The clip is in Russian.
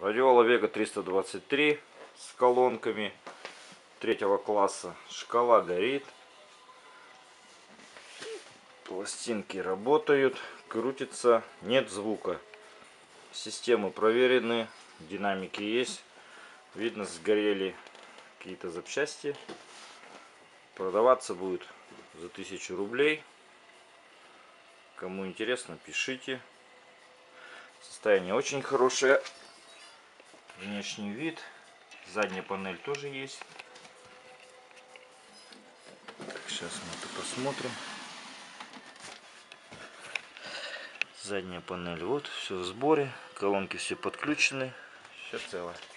Радиола Вега 323 с колонками третьего класса. Шкала горит. Пластинки работают, крутится, нет звука. Системы проверены, динамики есть. Видно, сгорели какие-то запчасти. Продаваться будет за 1000 рублей. Кому интересно, пишите. Состояние очень хорошее. Внешний вид. Задняя панель тоже есть. Так, сейчас мы это посмотрим. Задняя панель, вот, все в сборе. Колонки все подключены. Все цело.